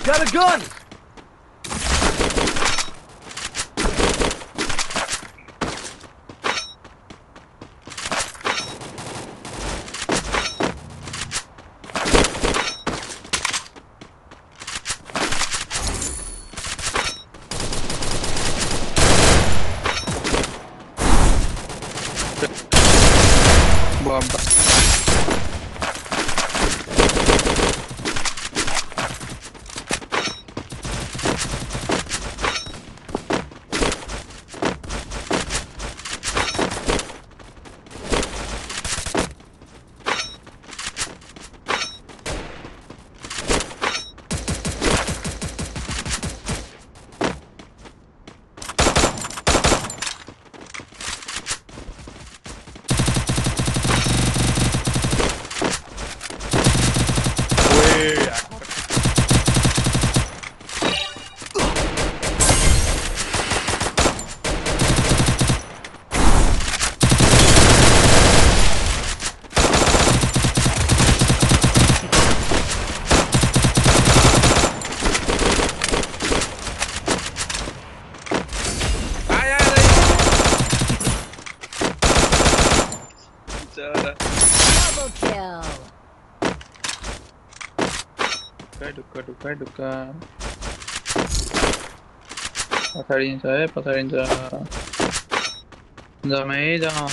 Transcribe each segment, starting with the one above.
Got a gun! Bomba. Double kill. Duka. Pasariन्छ. Jamai jam.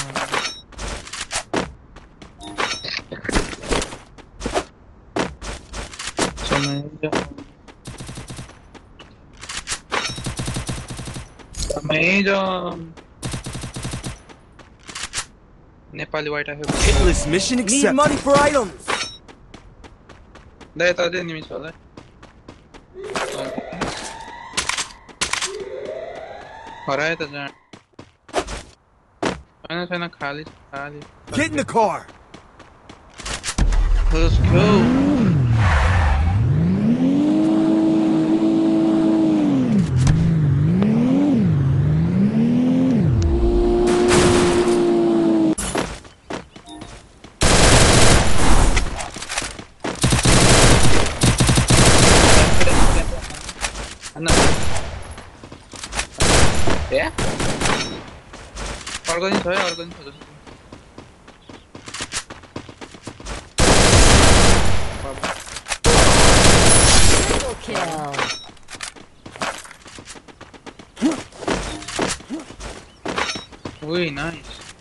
Nepali white have Hitless mission accepted. Need money for items. There are enemies for that. Alright, get in the car. Let's go. Yeah? Organize. Double kill. Ui, nice.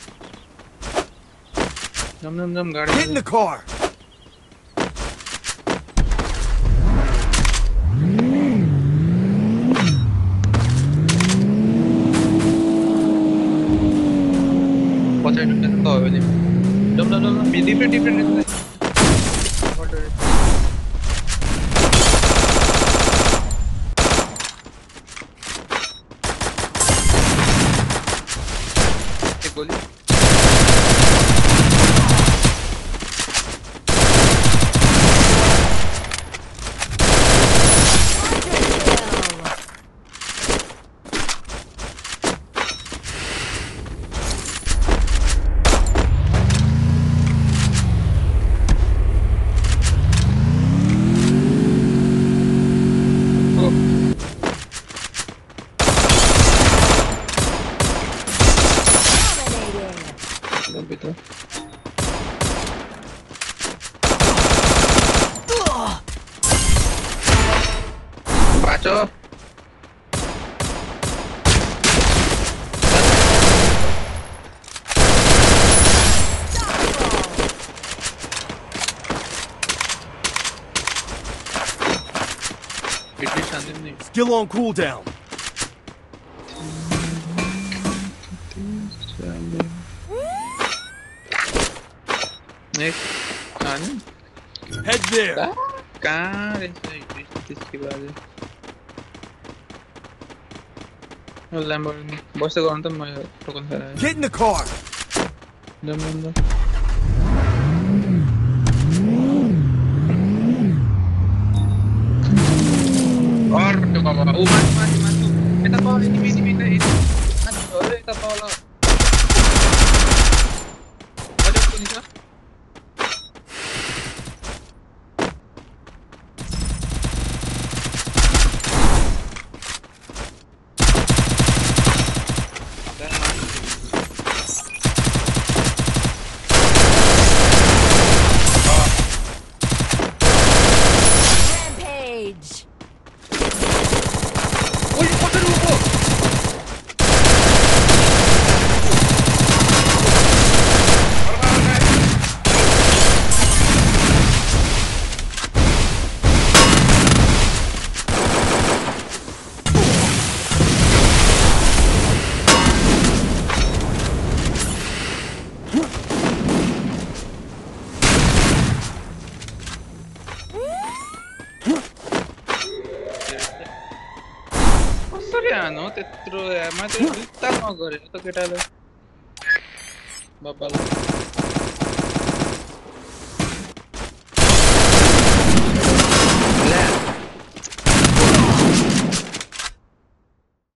Jump, guard. Get in the car. Jump. Be different. Goalie. Baco. Skill on cooldown. Next, head there. Get in the car. Jump. Mati. Kita bawa ini. Aduh, kita bawa. Ada punya. हानु त्यत्रो मैले त बित्ता नगरे त केटाले बाबाले